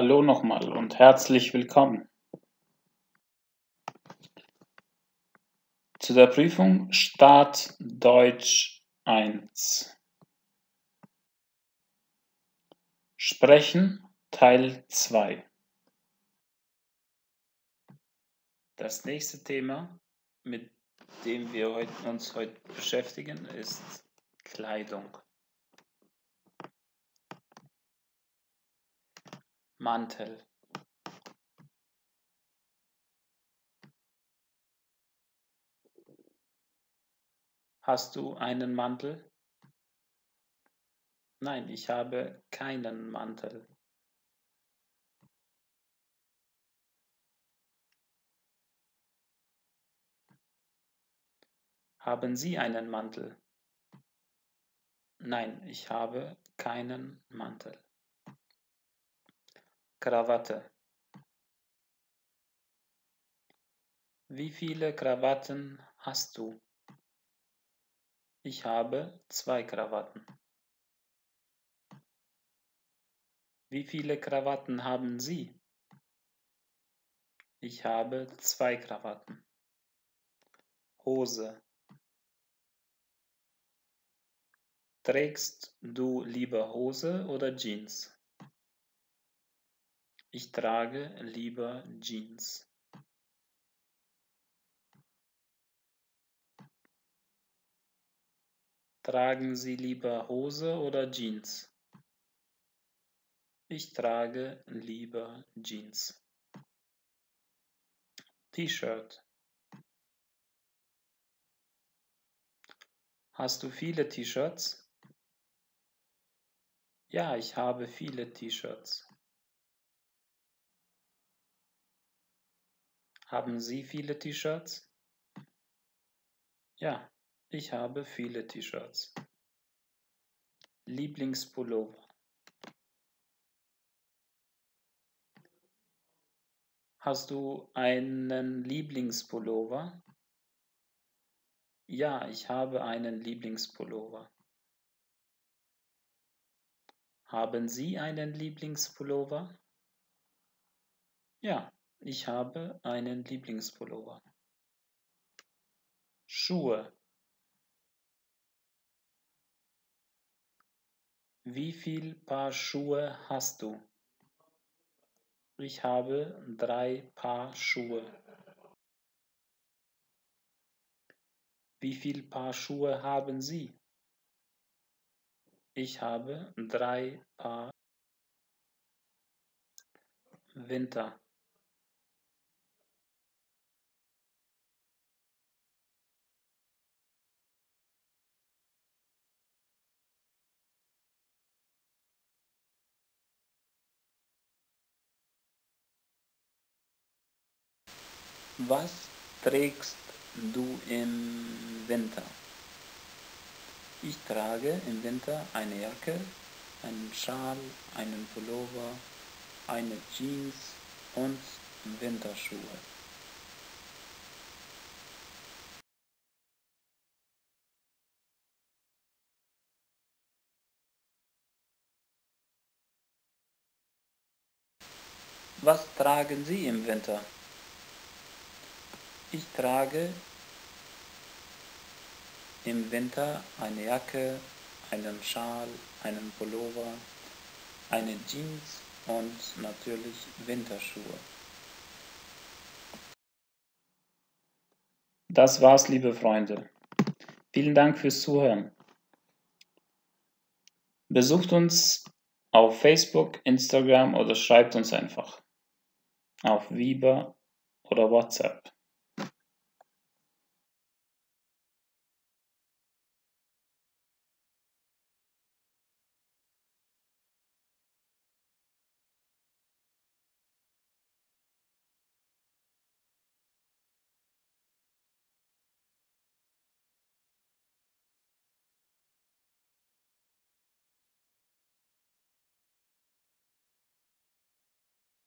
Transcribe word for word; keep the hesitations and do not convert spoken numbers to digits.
Hallo nochmal und herzlich willkommen zu der Prüfung Start Deutsch eins. Sprechen Teil zwei. Das nächste Thema, mit dem wir heut, uns heute beschäftigen, ist Kleidung. Mantel. Hast du einen Mantel? Nein, ich habe keinen Mantel. Haben Sie einen Mantel? Nein, ich habe keinen Mantel. Krawatte. Wie viele Krawatten hast du? Ich habe zwei Krawatten. Wie viele Krawatten haben Sie? Ich habe zwei Krawatten. Hose. Trägst du lieber Hose oder Jeans? Ich trage lieber Jeans. Tragen Sie lieber Hose oder Jeans? Ich trage lieber Jeans. T-Shirt. Hast du viele T-Shirts? Ja, ich habe viele T-Shirts. Haben Sie viele T-Shirts? Ja, ich habe viele T-Shirts. Lieblingspullover. Hast du einen Lieblingspullover? Ja, ich habe einen Lieblingspullover. Haben Sie einen Lieblingspullover? Ja, ich habe einen Lieblingspullover. Schuhe. Wie viel Paar Schuhe hast du? Ich habe drei Paar Schuhe. Wie viel Paar Schuhe haben Sie? Ich habe drei Paar. Winter. Was trägst du im Winter? Ich trage im Winter eine Jacke, einen Schal, einen Pullover, eine Jeans und Winterschuhe. Was tragen Sie im Winter? Ich trage im Winter eine Jacke, einen Schal, einen Pullover, eine Jeans und natürlich Winterschuhe. Das war's, liebe Freunde. Vielen Dank fürs Zuhören. Besucht uns auf Facebook, Instagram oder schreibt uns einfach auf Viber oder WhatsApp.